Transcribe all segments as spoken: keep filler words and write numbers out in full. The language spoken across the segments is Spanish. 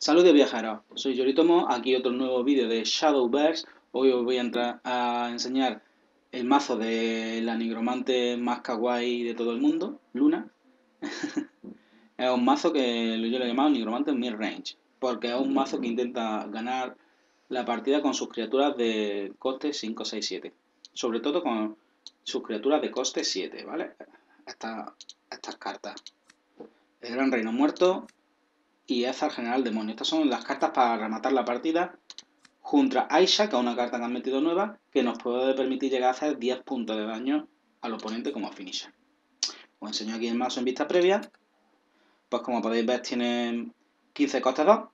Saludos viajeros, soy Yoritomo, aquí otro nuevo vídeo de Shadowverse. Hoy os voy a entrar a enseñar el mazo de la nigromante más kawaii de todo el mundo, Luna. Es un mazo que yo le he llamado nigromante mid-range, porque es un mazo que intenta ganar la partida con sus criaturas de coste cinco, seis, siete. Sobre todo con sus criaturas de coste siete, ¿vale? Esta- estas cartas. El Gran Reino Muerto y Ezar General Demonio. Estas son las cartas para rematar la partida, junto a Aisha, que es una carta que han metido nueva, que nos puede permitir llegar a hacer diez puntos de daño al oponente como finisher. Os enseño aquí el mazo en vista previa. Pues como podéis ver tiene quince costes dos.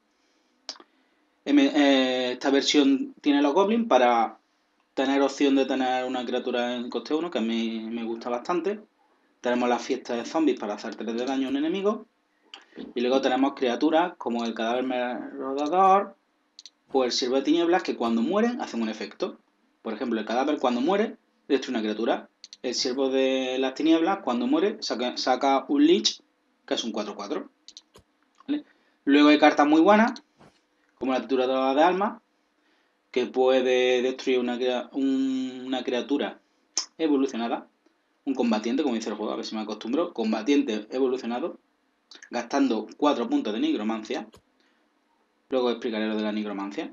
Esta versión tiene los goblins para tener opción de tener una criatura en coste uno, que a mí me gusta bastante. Tenemos la fiesta de zombies para hacer tres de daño a un enemigo. Y luego tenemos criaturas como el cadáver merodador o el siervo de tinieblas, que cuando mueren hacen un efecto. Por ejemplo, el cadáver cuando muere destruye una criatura. El siervo de las tinieblas cuando muere saca, saca un lich, que es un cuatro cuatro. ¿Vale? Luego hay cartas muy buenas, como la trituradora de almas, que puede destruir una, una criatura evolucionada. Un combatiente, como dice el juego, a ver si me acostumbro. Combatiente evolucionado, gastando cuatro puntos de nigromancia. Luego explicaré lo de la nigromancia.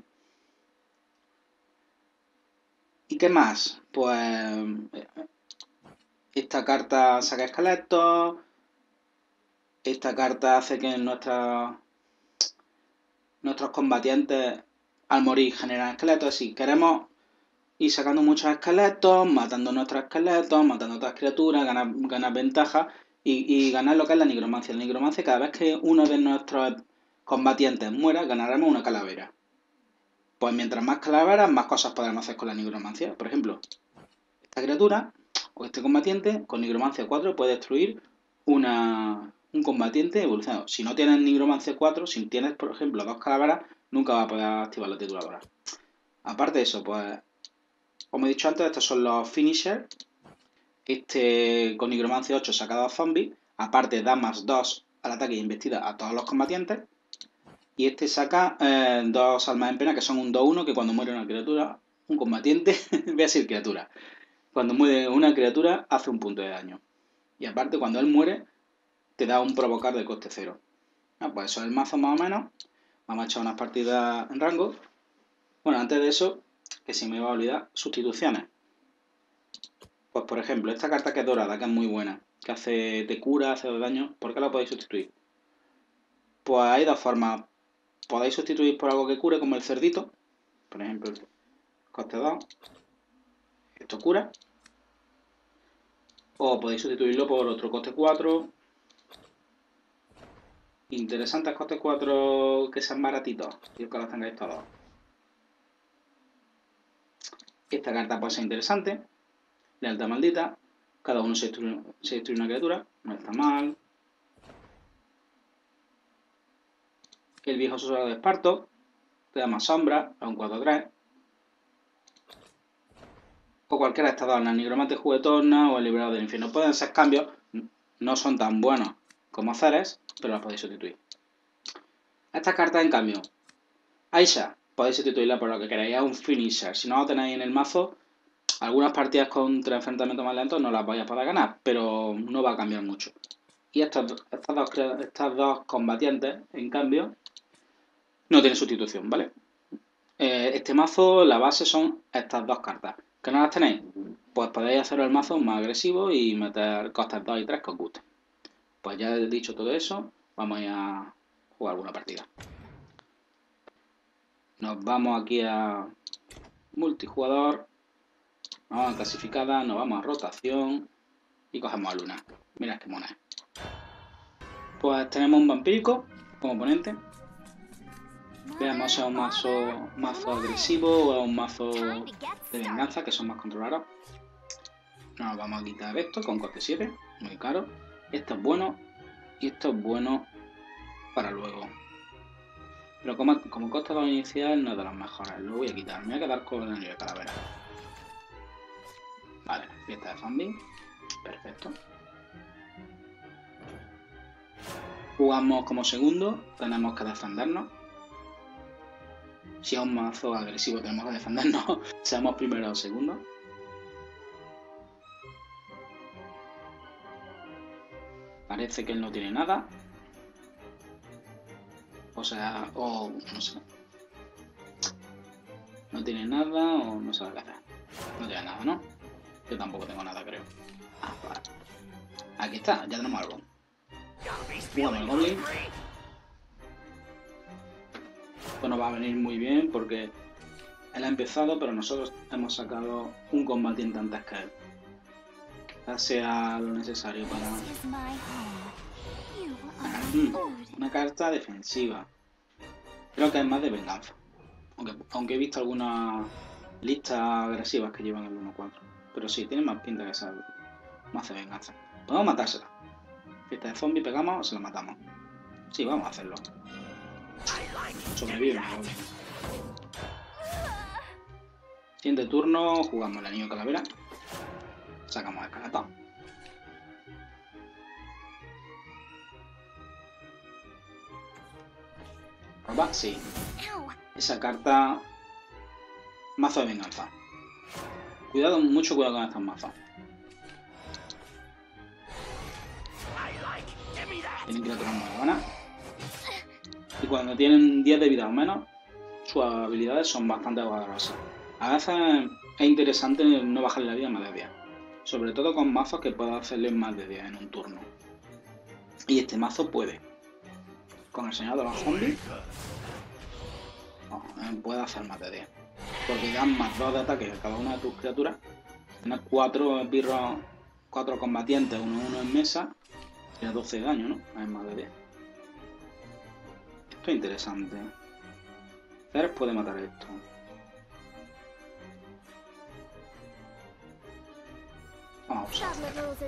¿Y qué más? Pues esta carta saca esqueletos. Esta carta hace que nuestra, nuestros combatientes al morir generan esqueletos. Si queremos ir sacando muchos esqueletos, matando nuestros esqueletos, matando otras criaturas, ganar, ganar ventaja y, y ganar lo que es la nigromancia. La nigromancia, cada vez que uno de nuestros combatientes muera, ganaremos una calavera. Pues mientras más calaveras, más cosas podremos hacer con la nigromancia. Por ejemplo, esta criatura o este combatiente con nigromancia cuatro puede destruir una, un combatiente evolucionado. Si no tienes nigromancia cuatro, si tienes, por ejemplo, dos calaveras, nunca vas a poder activar la tituladora. Aparte de eso, pues, como he dicho antes, estos son los finishers. Este con nigromancia ocho saca dos zombies. Aparte da más dos al ataque y embestida a todos los combatientes. Y este saca eh, dos almas en pena, que son un dos uno, que cuando muere una criatura, un combatiente, voy a decir criatura. Cuando muere una criatura, hace un punto de daño. Y aparte, cuando él muere, te da un provocar de coste cero. Ah, pues eso es el mazo más o menos. Vamos a echar unas partidas en rango. Bueno, antes de eso, que se me iba a olvidar, sustituciones. Pues por ejemplo, esta carta que es dorada, que es muy buena, que hace te cura, hace dos daño, ¿por qué la podéis sustituir? Pues hay dos formas. Podéis sustituir por algo que cure, como el cerdito. Por ejemplo, coste dos. Esto cura. O podéis sustituirlo por otro coste cuatro. Interesantes costes cuatro que sean baratitos. Quiero que los tengáis todos. Esta carta puede ser interesante. Lealtad maldita. Cada uno se destruye, se destruye una criatura. No está mal. El viejo susurrador de esparto. Te da más sombra. A un cuatro tres. O cualquiera de estas dos. La nigromante juguetona o el liberador del infierno. Pueden ser cambios. No son tan buenos como Ceres, pero las podéis sustituir. Estas cartas, en cambio, Aisha, podéis sustituirla por lo que queráis. Es un finisher. Si no lo tenéis en el mazo, algunas partidas contra enfrentamientos más lentos no las vais a poder ganar, pero no va a cambiar mucho. Y estas, estas, dos, estas dos combatientes, en cambio, no tienen sustitución, ¿vale? Eh, este mazo, la base son estas dos cartas. ¿Que no las tenéis? Pues podéis hacer el mazo más agresivo y meter costes dos y tres que os gusten. Pues ya he dicho todo eso, vamos a jugar alguna partida. Nos vamos aquí a multijugador, nos vamos a clasificada, nos vamos a rotación y cogemos a Luna. Mirad qué mona es. Pues tenemos un vampírico como oponente. Veamos si es un mazo, mazo agresivo o es un mazo de venganza, que son más controlados. Nos vamos a quitar esto con coste siete, muy caro. Esto es bueno y esto es bueno para luego. Pero como, como coste dos inicial no es de los mejores, lo voy a quitar. Me voy a quedar con el anillo de calavera. Vale, fiesta de zombie. Perfecto. Jugamos como segundo, tenemos que defendernos. Si es un mazo agresivo tenemos que defendernos, seamos primero o segundo. Parece que él no tiene nada. O sea, o no sé. No tiene nada o no sabe qué hacer. No tiene nada, ¿no? Yo tampoco tengo nada, creo. Ah, vale. Aquí está, ya tenemos algo. Jugamos el Goblin. Esto nos va a venir muy bien porque él ha empezado, pero nosotros hemos sacado un combatiente antes que él. Quizás sea lo necesario para... Mm, una carta defensiva. Creo que es más de venganza. Aunque, aunque he visto algunas listas agresivas que llevan el uno cuatro. Pero sí, tiene más pinta que ser más de venganza. Podemos matársela. Fiesta de zombie, pegamos o se la matamos. Sí, vamos a hacerlo. Sobrevive. Siguiente turno, jugamos el anillo calavera. Sacamos el canatón. ¿Roba? Sí. Esa carta... Mazo de venganza. Cuidado, mucho cuidado con estas mazas. Tienen criaturas muy buenas. Y cuando tienen diez de vida o menos, sus habilidades son bastante poderosas. A veces es interesante no bajarle la vida a más de diez. Sobre todo con mazos que puedan hacerle más de diez en un turno. Y este mazo puede. Con el señor de los zombies no, puede hacer más de diez. Porque dan más dos de ataque a cada una de tus criaturas. Tienes cuatro esbirros, cuatro combatientes, uno uno en mesa. Tiene doce de daño, ¿no? Es más de diez. Esto es interesante. Ceres puede matar esto. Vamos a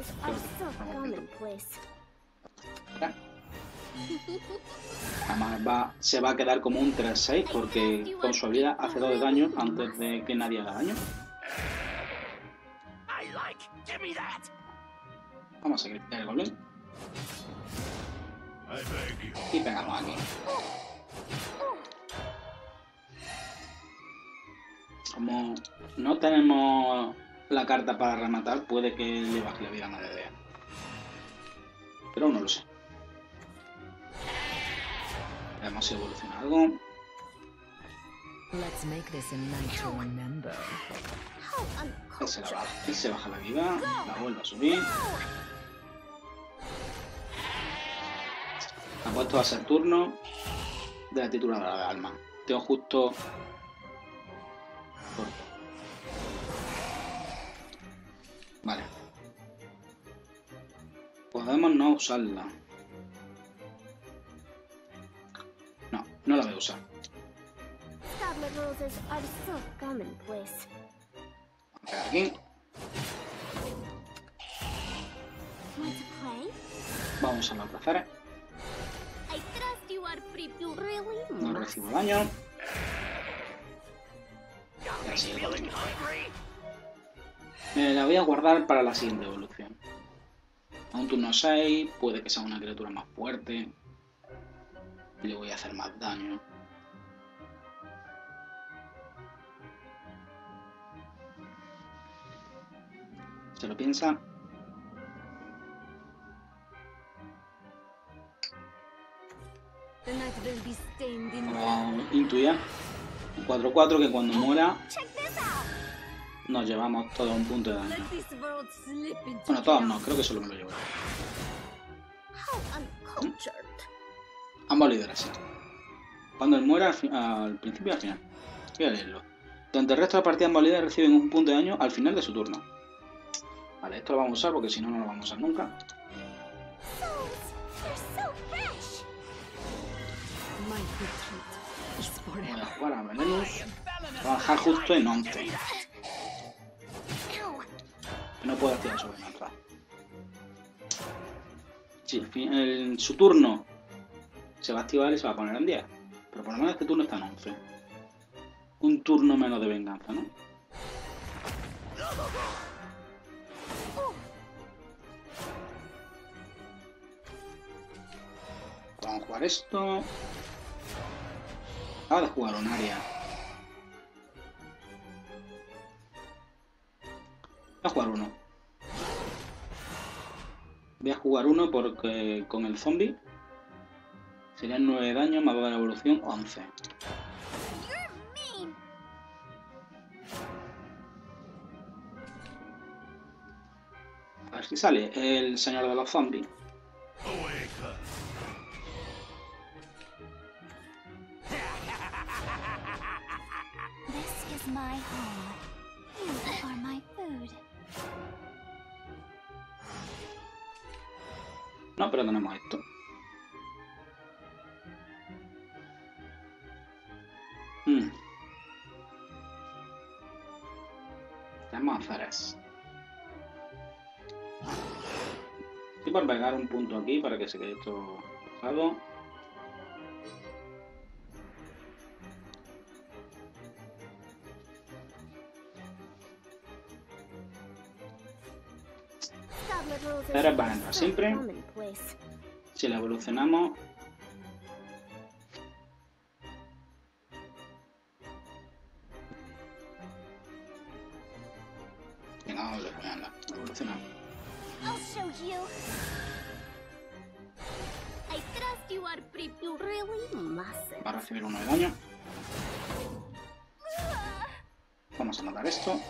usar. Además va, se va a quedar como un tres seis porque con su habilidad hace dos de daño antes de que nadie haga daño. Vamos a seguir el Goblin. Y pegamos aquí. Como no tenemos la carta para rematar, puede que le baje la vida a nadie de él. Pero aún no lo sé. Veamos si evoluciona algo. Él se, la baja. Él se baja la vida, la vuelve a subir. Ha puesto a ser turno de la tituladora de alma. Tengo justo... Vale. Podemos no usarla. No, no la voy a usar. Vamos a aquí. Vamos a los placeres. No recibo daño. Y así me la voy a guardar para la siguiente evolución. A un turno seis, puede que sea una criatura más fuerte. Le voy a hacer más daño. ¿Se lo piensa? Como intuía. Un cuatro cuatro que cuando muera nos llevamos todo un punto de daño. Bueno, todos no, creo que solo me lo llevo. ¿Mm? Ambos líderes, sí. Cuando él muera, al, al principio y al final. Voy a leerlo. Durante el resto de la partida, ambos líderes reciben un punto de daño al final de su turno. Vale, esto lo vamos a usar porque si no, no lo vamos a usar nunca. Voy a jugar a Venenus. Voy a bajar justo en once. No puedo activar su venganza. Sí, en su turno se va a activar y se va a poner en diez. Pero por lo menos este turno está en once. Un turno menos de venganza, ¿no? Vamos a jugar esto. Acaba de jugar un área. Voy a jugar uno porque con el zombie serían nueve de daño, más dos de la evolución, once. A ver si sale el señor de los zombies. This is my home. You are my food. No, pero tenemos esto. Hmm. Vamos a hacer eso. Y por pegar un punto aquí para que se quede esto pasado. Ahora van a entrar siempre. Si la evolucionamos. Venga, vamos a evolucionarla. Evolucionamos. I'll show you. I trust you are pretty. You really mustn't. Va a recibir uno de daño. Vamos a matar esto.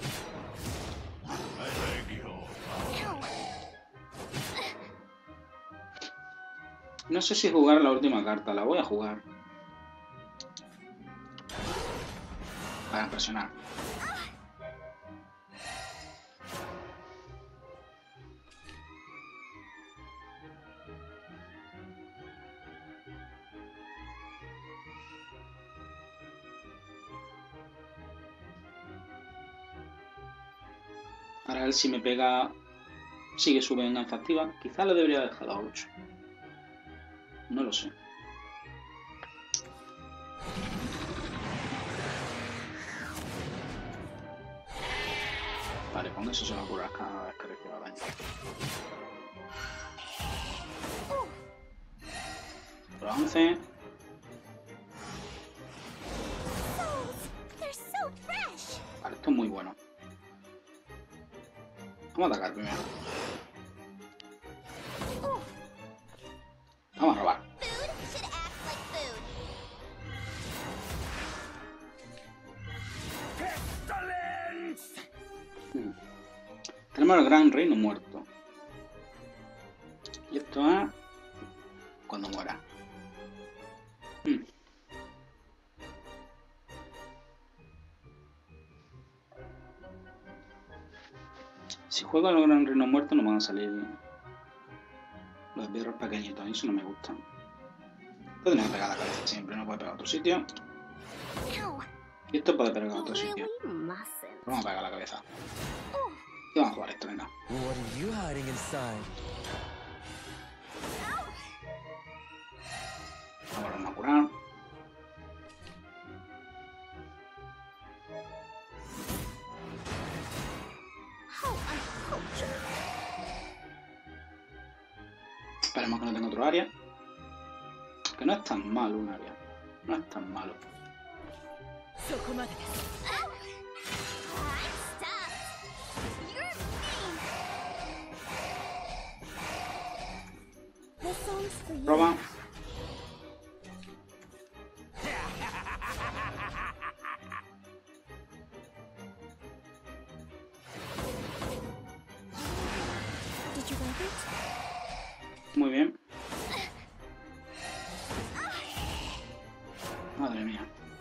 No sé si jugar la última carta, la voy a jugar. Para presionar. Para ver si me pega, sigue su venganza activa. Quizá lo debería dejar a ocho. No lo sé. Vale, con eso se va a curar cada vez que reciba daño. once. Vale, esto es muy bueno. Vamos a atacar primero. Vamos a robar. Hmm. Tenemos el gran reino muerto. Y esto es cuando muera. Hmm. Si juego al gran reino muerto no van a salir los perros pequeñitos, y eso no me gusta. Esto tiene que pegar la cabeza siempre, no puede pegar a otro sitio. Y esto puede pegar a otro sitio. Vamos a pegar la cabeza. Y vamos a jugar esto, venga. Vamos a curar. Esperemos que no tenga otro área. Que no es tan malo un área. No es tan malo. Roba. Muy bien. Madre mía.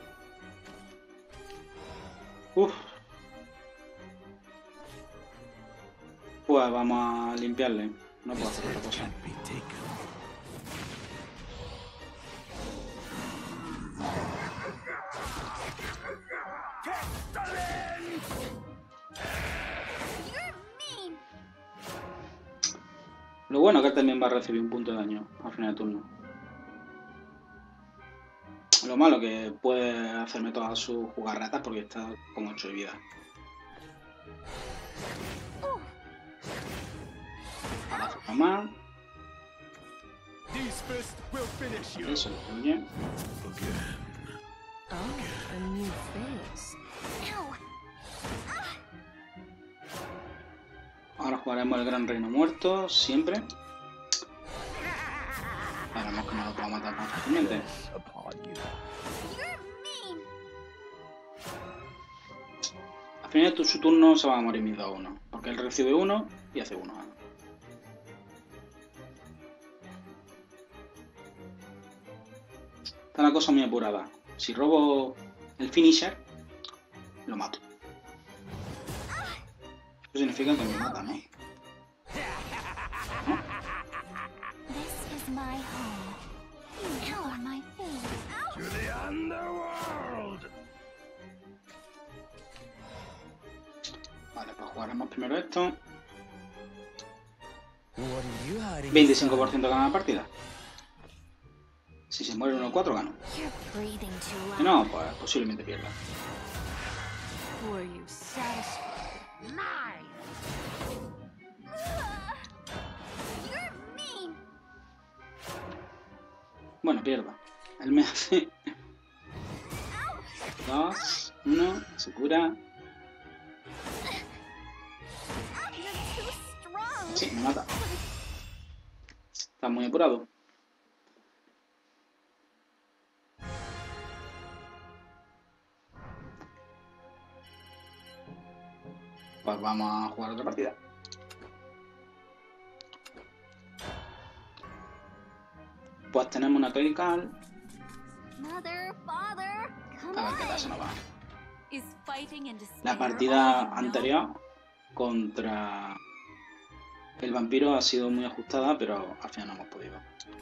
Uf. Pues vamos a limpiarle. No puedo hacer otra cosa. Lo bueno es que también va a recibir un punto de daño al final de turno. Lo malo que puede hacerme todas sus jugarretas porque está con ocho de vida. Ahora hace más. Eso lo destruye. Ahora Jugaremos el Gran Reino Muerto, siempre. Sabemos que no lo puedo matar tan fácilmente. Al final de su turno se va a morir mis dos uno. Porque él recibe uno y hace uno. Está la cosa muy apurada. Si robo el finisher, lo mato. Eso significa que me mata, ¿no? ¿No? Vale, pues jugaremos primero esto. veinticinco por ciento gana la partida. Si se muere uno cuatro gano. Si no, pues posiblemente pierda. Bueno, pierda. Él me hace... Dos, uno, se cura. Sí, me mata. Está muy apurado. Pues vamos a jugar otra partida. Pues tenemos una clerical. A ver qué tal se nos va. La partida anterior contra el vampiro ha sido muy ajustada, pero al final no hemos podido.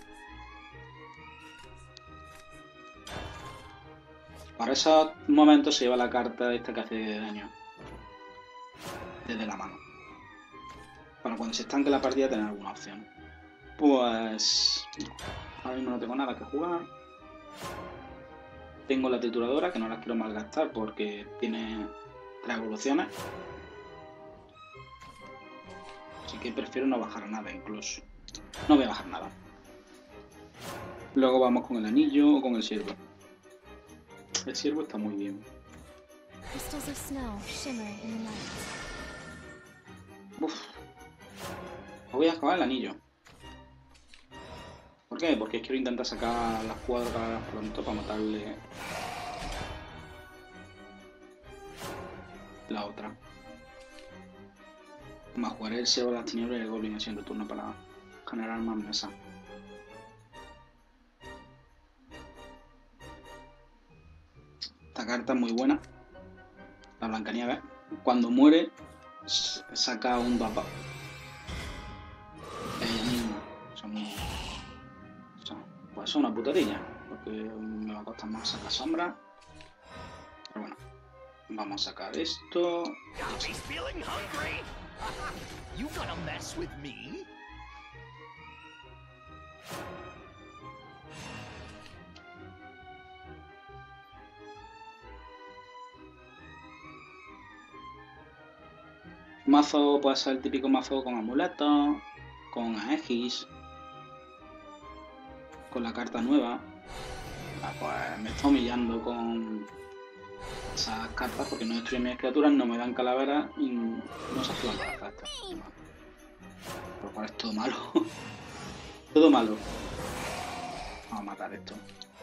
Para esos momentos se lleva la carta esta que hace de daño desde la mano. Para cuando se estanque la partida tener alguna opción. Pues ahora mismo no tengo nada que jugar. Tengo la trituradora que no la quiero malgastar porque tiene tres evoluciones. Así que prefiero no bajar nada incluso. No voy a bajar nada. Luego vamos con el anillo o con el siervo. El siervo está muy bien. Uf. Voy a acabar el anillo. ¿Por qué? Porque quiero intentar sacar las cuadras pronto para matarle la otra. Más jugaré el siervo de las tinieblas y el goblin haciendo turno para generar más mesa. Esta carta es muy buena. La Blancanieves. Cuando muere, saca un dos dos. Ella misma. Son muy... Pues es una putadilla. Porque me va a costar más sacar sombra. Pero bueno. Vamos a sacar esto. Mazo puede ser el típico mazo con amuletos, con Aegis, con la carta nueva. Ah, pues me está humillando con esas cartas porque no destruyen mis criaturas, no me dan calaveras y no se activan las cartas. Por lo cual es todo malo. Todo malo. Vamos a matar esto.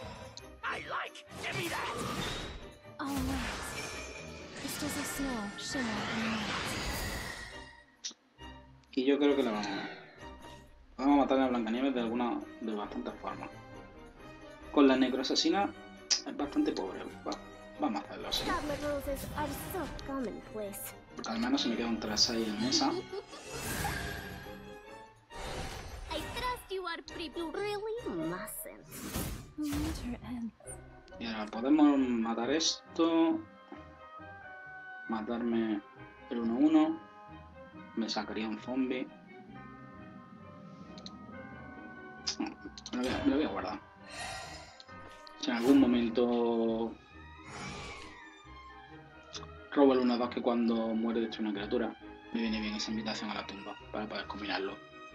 Y yo creo que la vamos a... Vamos a matar a Blancanieves de alguna... de bastantes formas. Con la necroasesina es bastante pobre. Va, vamos a hacerlo así. Porque al menos se me queda un tres seis en mesa. Y ahora podemos matar esto. Matarme el uno uno. Me sacaría un zombie. Me lo, voy a, me lo voy a guardar. Si en algún momento robo el uno dos que cuando muere destruye una criatura, me viene bien esa invitación a la tumba para poder combinarlo.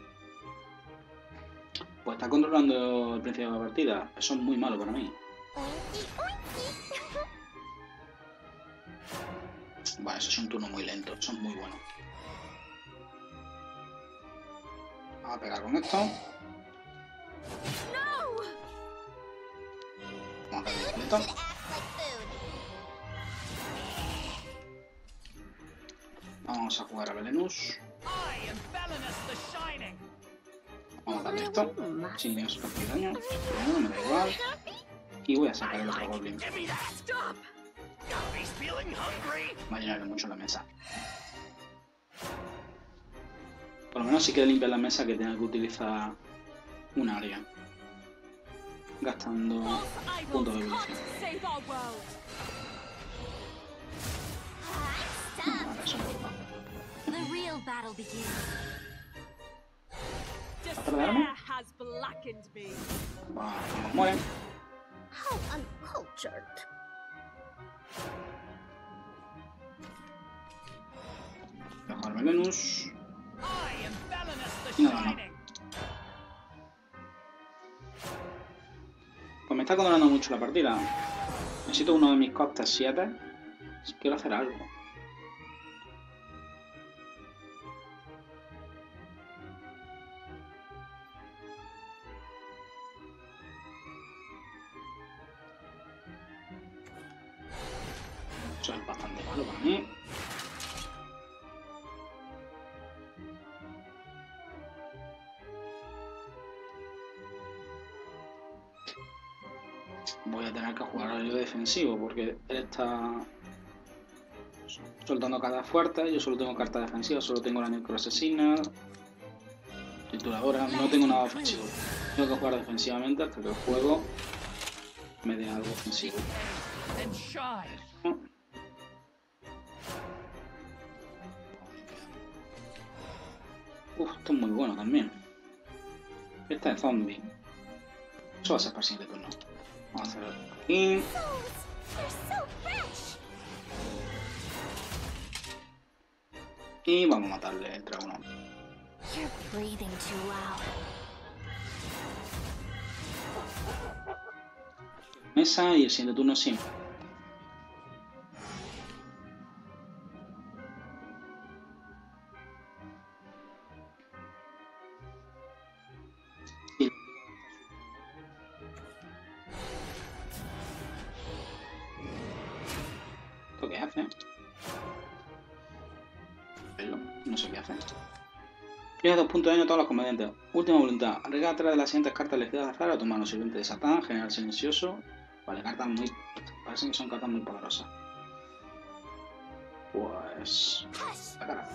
Pues está controlando el principio de la partida. Eso es muy malo para mí. Vale, eso es un turno muy lento. Eso es muy bueno. Vamos a pegar con esto. Vamos a hacer el esqueleto. Vamos a jugar a Belenus. Vamos a darle esto. Sin ni sufrir daño. Pero bueno, me da igual. Y voy a sacar el otro Goblin. Va a llenar mucho la mesa. Por lo menos si quiere limpiar la mesa que tenga que utilizar un área. Gastando puntos de evolución. Vale, eso me gusta. ¿Va a perderme? Vamos, muere. How uncultured. Mejor Belenus. Y nada más. Pues me está controlando mucho la partida. Necesito uno de mis costes siete. Si quiero hacer algo. Eso es bastante malo para mí. Voy a tener que jugar al lío defensivo porque él está soltando cartas fuertes. Yo solo tengo cartas defensivas, solo tengo la Necro Asesina, Trituradora, no tengo nada ofensivo. Tengo que jugar defensivamente hasta que el juego me dé algo ofensivo. Uf, esto es muy bueno también. Este es zombie. Eso va a ser para el siguiente turno. Vamos a hacer aquí. Y vamos a matarle el dragón. Mesa y el siguiente turno siempre. ¿Esto qué hace? No sé qué hace. Tienes dos puntos de daño a todos los combatientes. Última voluntad. Regala tres de las siguientes cartas elegidas de azar a tu mano. Sirviente de Satán, General Silencioso. Vale, cartas muy... Parecen que son cartas muy poderosas. Pues... La cara.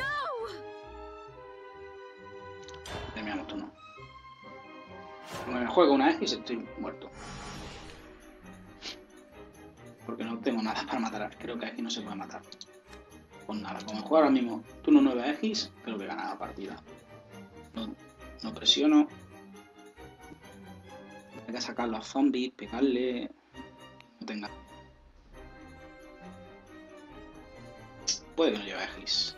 Terminamos turno. Como me juego una X estoy muerto. Porque no tengo nada para matar. Creo que aquí no se puede matar. Pues nada, como juego ahora mismo turno nueve a X, creo que he ganado la partida. No, no presiono. Hay que sacar los zombies, pegarle. No tenga. Puede que no lleve X.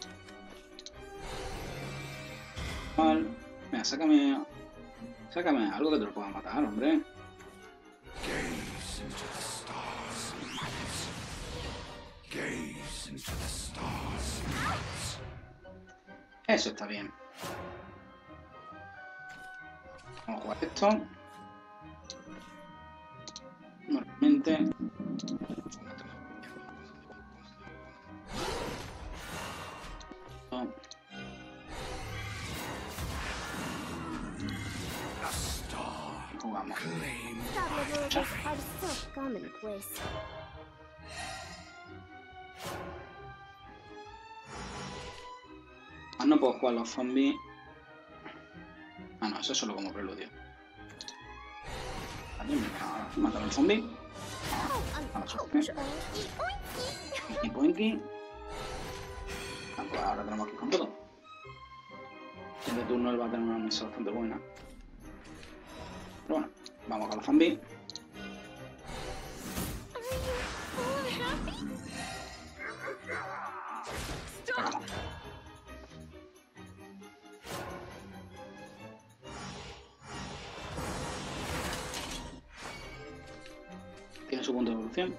Mal. Venga, sácame. Sácame algo que te lo pueda matar, hombre. Eso está bien. Vamos a jugar esto. Normalmente. Jugamos. Ah, no puedo jugar los zombies. Ah, no, eso es solo como preludio. Vale, venga, matar al zombie. A la suerte. Y poinky. Ah, pues ahora tenemos que ir con todo. Este turno él va a tener una mesa bastante buena. Pero bueno, vamos con los zombies. Vamos. Tiene su punto de evolución.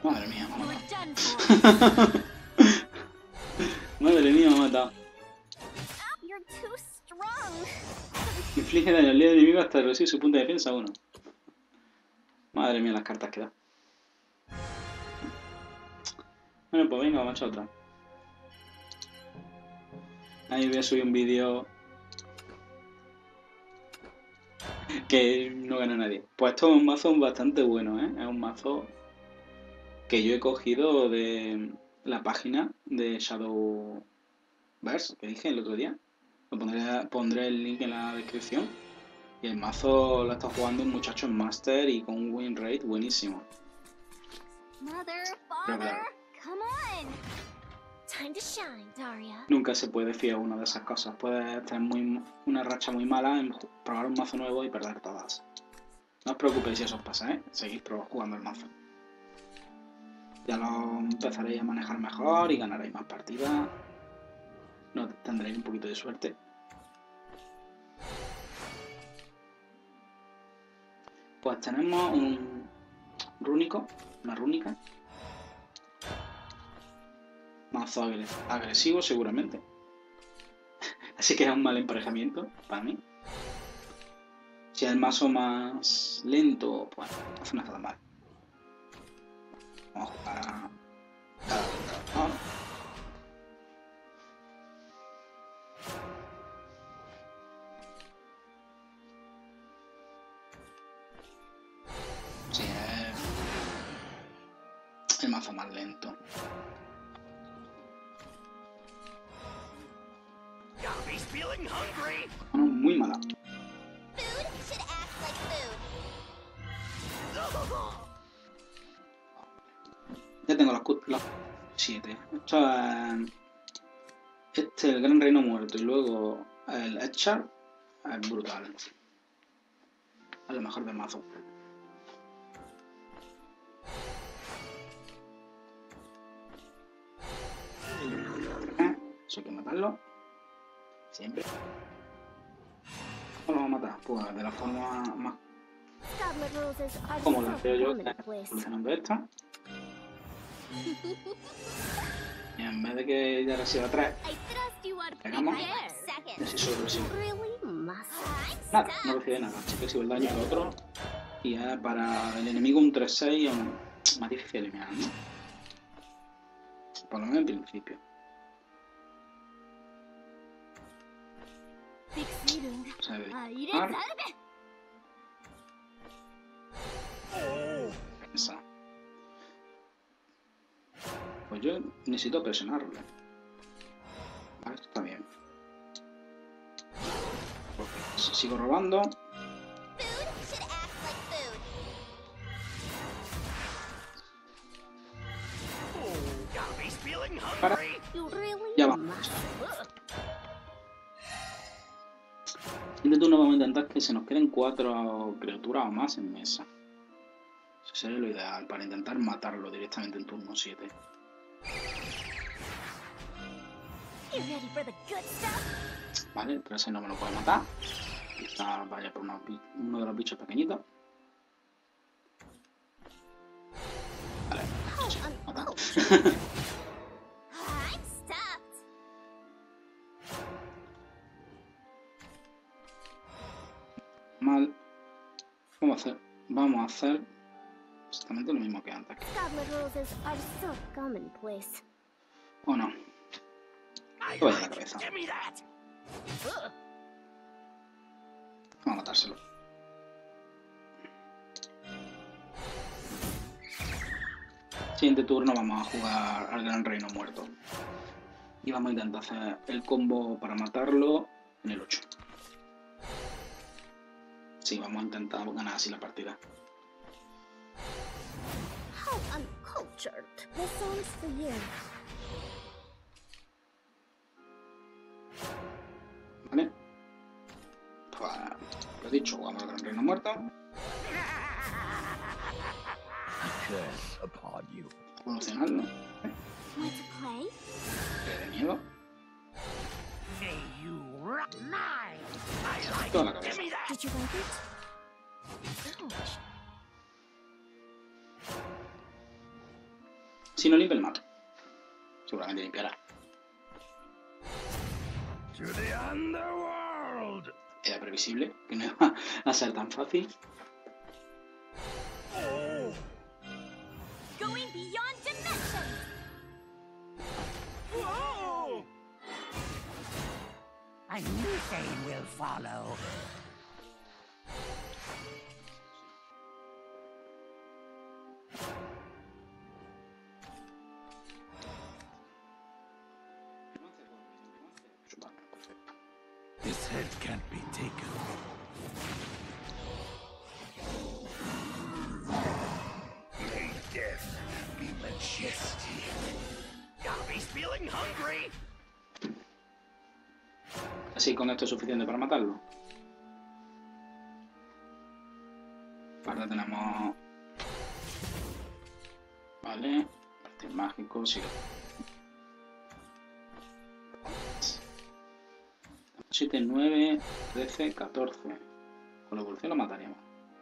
Madre mía, me ha You're matado. done for. Madre mía, me ha matado. You're too strong. Inflige daño al líder enemigo hasta reducir su punto de defensa uno. Madre mía, las cartas que da. Bueno, pues venga, vamos a echar otra. Ahí voy a subir un vídeo que no gana nadie. Pues esto es un mazo bastante bueno, ¿eh? Es un mazo que yo he cogido de la página de Shadowverse que dije el otro día. Lo pondré, pondré el link en la descripción. Y el mazo lo está jugando un muchacho en Master y con un win rate buenísimo. Mother, Pero father, claro, come on. Time to shine, Daria. nunca se puede fiar una de esas cosas. Puedes tener muy, una racha muy mala en ju- probar un mazo nuevo y perder todas. No os preocupéis si eso os pasa, ¿eh? Seguid pro- jugando el mazo. Ya lo empezaréis a manejar mejor y ganaréis más partidas. No tendréis un poquito de suerte. Pues tenemos un rúnico, una rúnica. Mazo agre- agresivo seguramente. Así que es un mal emparejamiento para mí. Si es el mazo más lento, pues entonces no está tan mal. Vamos a jugar a cada jugador. Sí, es el mazo más lento. Gabby's feeling hungry. Bueno, muy mala. Food should act like food. Ya tengo las, cu- las siete. Esto es, este el Gran Reino Muerto y luego el Echar es brutal. Es lo mejor del mazo. Eh, Eso hay que matarlo. Siempre. ¿Cómo lo vamos a matar? Pues de la forma más Goblet roses are cómoda, so creo yo, que es commonplace. solucionando esta. Y en vez de que ya reciba tres, I trust you are Pegamos. prepared. y Second. así solo recibe. Really must. Nada, no recibe nada. Si recibe el daño del otro. Y es para el enemigo un tres seis es un- más difícil de eliminar, ¿no? Por lo menos en principio. Fixierung. O sea, de Ah, iré disparar, salve. esa. Pues yo necesito presionarle. Vale, esto está bien. Porque si sigo robando, Food should act like food. Gabby's feeling Para. hungry. You really Ya va. must. Siguiente turno vamos a intentar que se nos queden cuatro criaturas o más en mesa. Eso sería lo ideal para intentar matarlo directamente en turno siete. You ready for the good stuff? Vale, el tres seis no me lo puede matar. Quizá vaya por unos bi- uno de los bichos pequeñitos. Vale, How sí, mata. uncultured. I'm stopped. Mal. Vamos a hacer, vamos a hacer exactamente lo mismo que antes. Goblet roses are so commonplace. ¿O no? I Te vaya la like. cabeza. Give me that. Vamos a matárselo. Siguiente turno vamos a jugar al Gran Reino Muerto. Y vamos a intentar hacer el combo para matarlo en el ocho. Sí, vamos a intentar ganar así la partida. How uncultured. This song's for you. ¿Vale? Pues lo dicho, jugamos al Gran Reino Muerto. Curse upon you. Evolucionarlo. Want to play? Que de miedo. May you rot mine. I like. Toda la Give cabeza. me that. Did you like it? Ouch. Si no limpia, el mato. Seguramente limpiará. To the underworld. Era previsible que no iba a ser tan fácil. Oh. Going beyond dimensions. Whoa. I knew Thane will follow. This head can't be taken. May death be majestic. Gabby's feeling hungry. Así con esto es suficiente para matarlo. Ahora tenemos... Vale. Parte mágico, sí. siete, nueve, trece, catorce. Con la evolución lo mataríamos.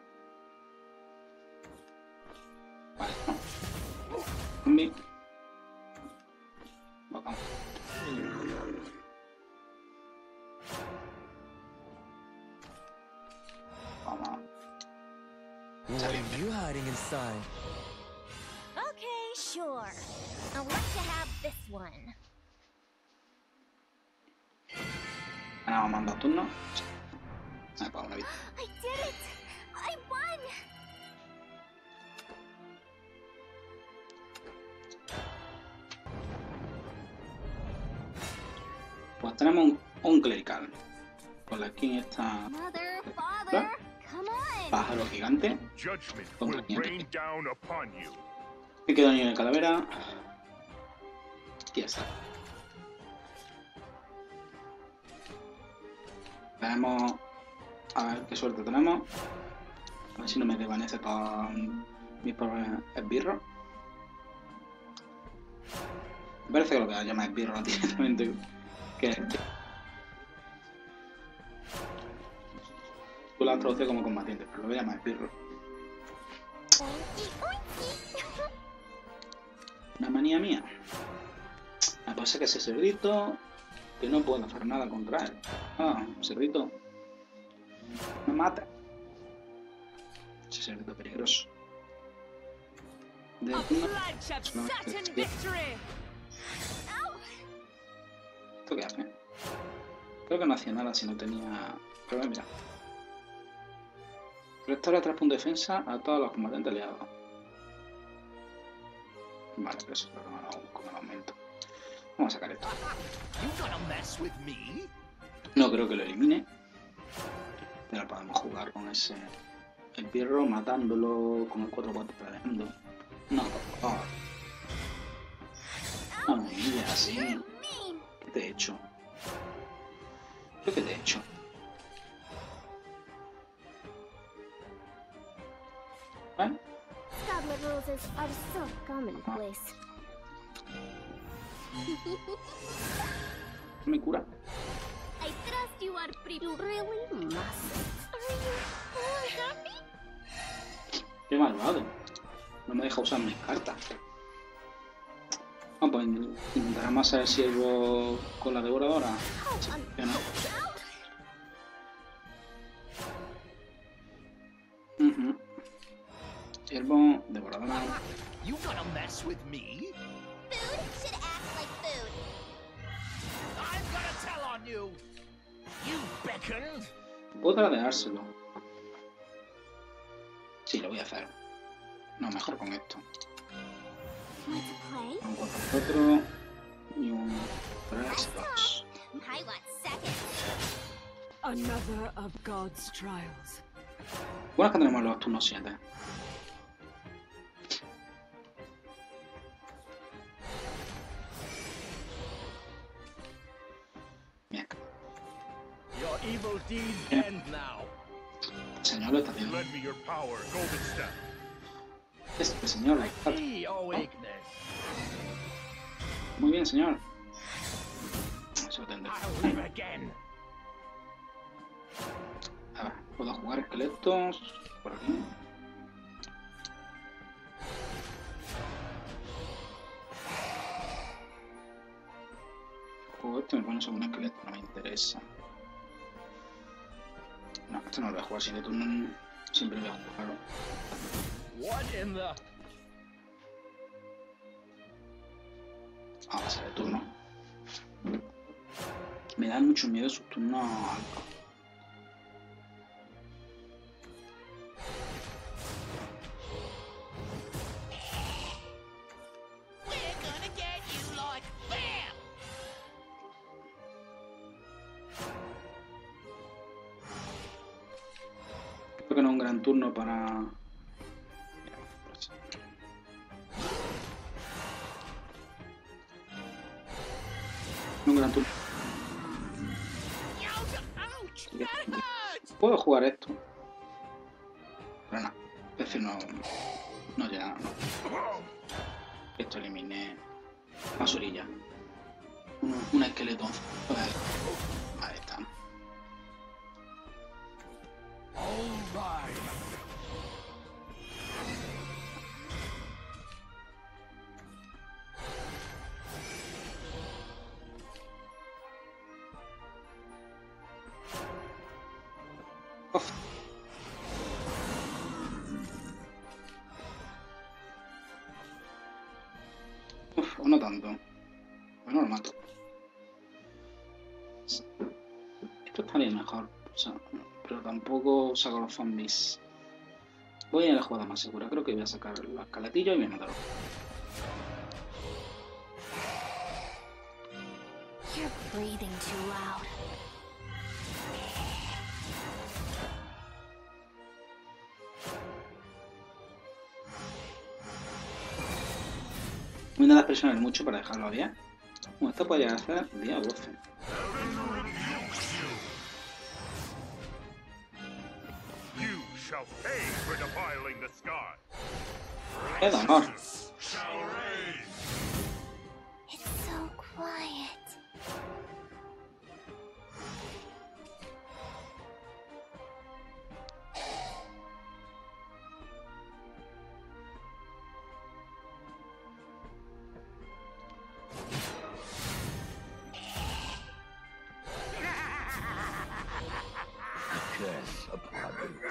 Vale, no. Zombie. Vamos. Vamos. What are you hiding inside? Okay, sure. I'll let you have this one. Ahora vamos a mandar turno. Ah, para una vida. I did it! I won! Pues tenemos un, un clerical. Con la skin esta Mother, father, come on! pájaro gigante. Judgment Con will trescientos. rain down upon you. Me quedo nivel de calavera. Y ya está. Veremos. A ver qué suerte tenemos. A ver si no me desvanece con mis pobres esbirros. Me parece que lo que se llama esbirro no tiene realmente que tú lo has traducido como combatiente, pero lo voy a llamar esbirro. Oinky, oinky. Una manía mía. Me pasa que ese cerdito que no puedo hacer nada contra él. Ah, cerdito. Me mata. Ese cerdito peligroso. De A una... pledge of No, certain este- victory. ¿Esto qué hace? Creo que no hacía nada si no tenía... Pero mira. Restaura tres puntos de defensa a todos los combatentes aliados. Vale, pero eso creo que no lo con el aumento. Vamos a sacar esto. You gonna mess with me? No creo que lo elimine. Pero podemos jugar con ese esbirro, matándolo con el cuatro cuatro planeando. No, por favor. No me humilles así. Mean. ¿Qué te he hecho? ¿Yo qué te he hecho? ¿Eh? Scarlet roses are so commonplace. ¿Me cura? I trust you are pretty. You really must. Are you all happy? Qué malvado. No me deja usar mis cartas. Ah, pues intentaremos saber si algo con la devoradora. Sí, que no. Ujú. Siervo, devoradora. You gonna mess with me? Food should act like food. I'm gonna tell on you. You beckoned. Puedo tradeárselo. Sí, lo voy a hacer. No, mejor con esto. Want to play? Un cuatro cuatro y un tres dos. I want seconds. Another of God's trials. Bueno, es que tenemos los turnos siete. Bien. Your evil deeds Yeah. end now. El señor lo está haciendo. Lend me your power, Golden Step. Este señor lo I está see your weakness. muy bien, señor. Eso lo tendré. I'll live again. A ver, puedo jugar esqueletos por aquí. esto y me pones un esqueleto, no me interesa. No, esto no lo voy a jugar así de turno, siempre voy a jugarlo. What in the... Ah, va a ser de turno. Me da mucho miedo sus turnos altos. Creo que no es un gran turno para... Un gran turno. Puedo jugar esto. Pero no. Es decir, no... No llega, no. Esto eliminé... Basurilla. Un, un esqueleto. Ahí está. All right. Uf. Uf, o no tanto. Bueno, lo mato. Esto estaría mejor. O sea, pero tampoco saco los zombies. Voy a la jugada más segura. Creo que voy a sacar la escaletilla y me matarlo. You're breathing too loud. Voy a intentar presionar mucho para dejarlo a diez. Bueno, esto podría hacer diez o doce. You shall pay for defiling the sky. ¡Qué dolor! It's so quiet. Curse upon you.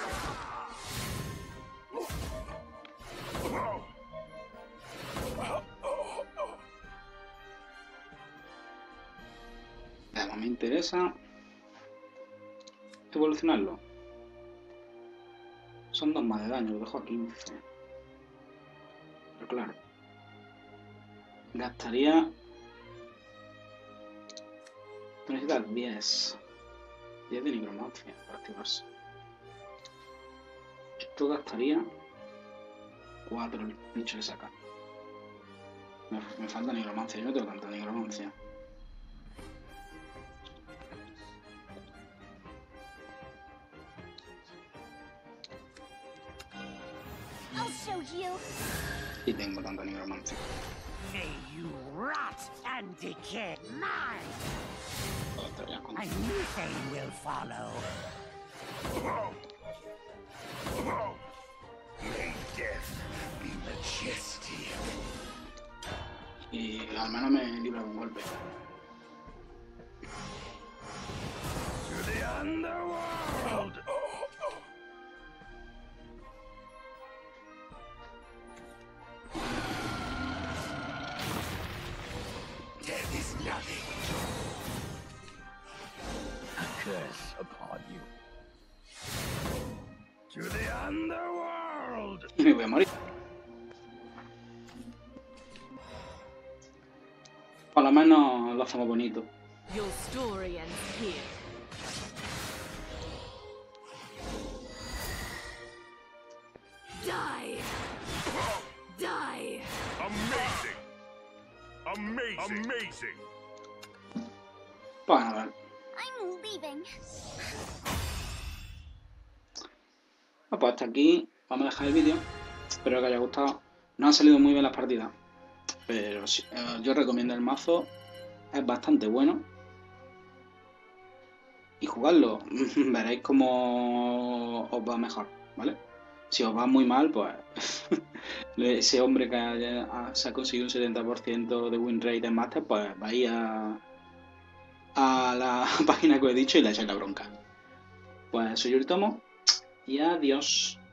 Vamos, me interesa evolucionarlo. Son dos más de daño, lo dejo a quince. Pero claro, gastaría... Necesitas diez. diez de nigromancia para activarse. Esto gastaría cuatro el bicho que saca. Me, me falta nigromancia, yo no tengo tanta nigromancia. I'll show you. Y tengo tanta nigromancia. May you rot and decay. Mine! Todo estaría con... A new thing will follow. May death be majestic. Y al menos me libra un golpe. To the underworld. Death is nothing. A curse upon you. To the underworld. Y me voy a morir. Por lo menos lo hacemos bonito. Your story ends here. Die! Die! Amazing! Amazing! Amazing! Pues a ver. I'm leaving. Bueno, pues hasta aquí vamos a dejar el vídeo. Espero que os haya gustado. No han salido muy bien las partidas, pero sí, eh, yo recomiendo el mazo. Es bastante bueno. Y jugadlo. Veréis cómo os va mejor, ¿vale? Si os va muy mal, pues ese hombre que haya, se ha conseguido un setenta por ciento de win rate en Master, pues vais a, a la página que os he dicho y le echáis la bronca. Pues soy Yoritomo y adiós.